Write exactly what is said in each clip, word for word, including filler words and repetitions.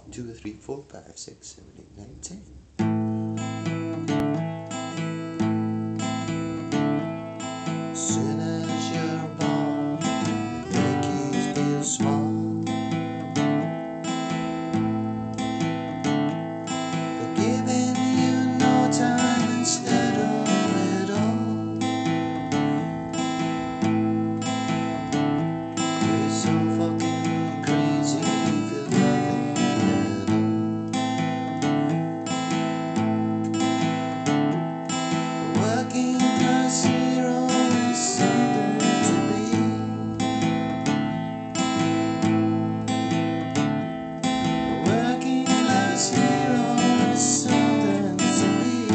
One, two, three, four, five, six, seven, eight, nine, ten. Soon as you're born, you make you feel small. But giving you no time instead of it all. You're so fucking crazy, you feel nothing at all. Working class hero is something to be. Working class hero is something to be.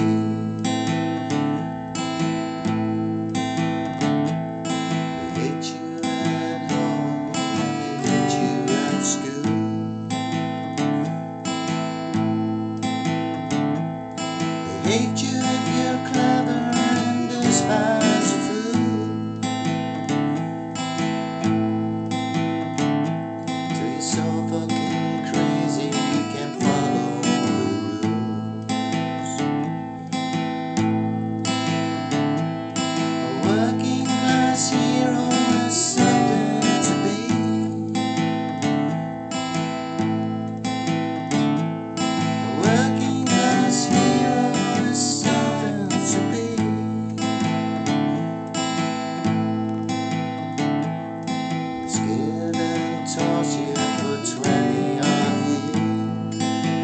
They hate you at home, they hate you at school. They hate you if you're clever and despise a fool. Till you're so fucking crazy you can't follow the rules. A working class hero is something to be. A working class hero is something to be. It's give and toss you for twenty odd years.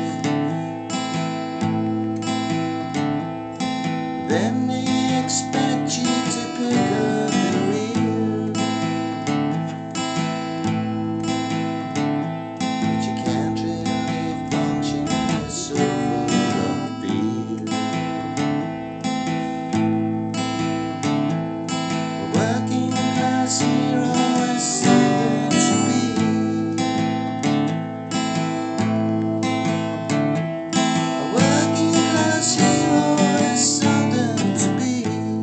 Then they expect you to pick a career. But you can't really function, you're so full of fear. A working class hero is something to be. A working class hero is something to be.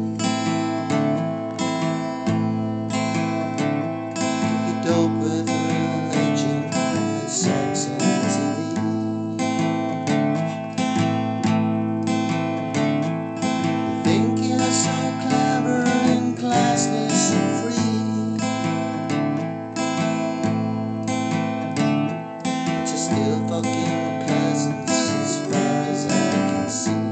You dope with religion and sex and T V. You think you're so clever and classless and free, but you're still fucking peasants as far as I can see.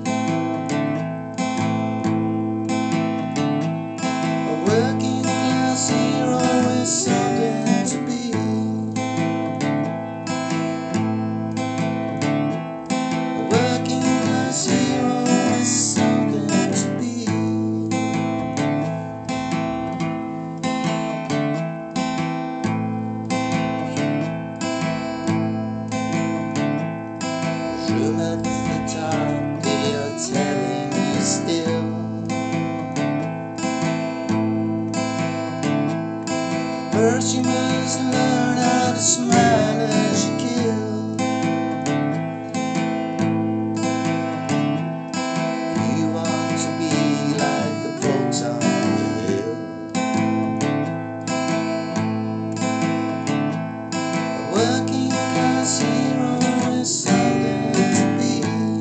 A working class hero is something to be. A working class hero is something to be. Room at the top, they are telling you still. First you must learn how to smile as you kill. You want to be like the folks on the hill. A working class hero is something to be.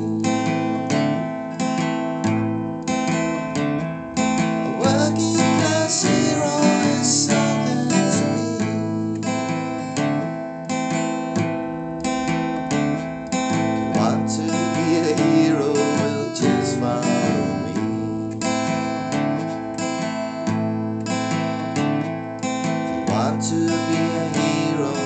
A working class hero is something to be. If you want to be a hero, well, just follow me. If you want to be a hero,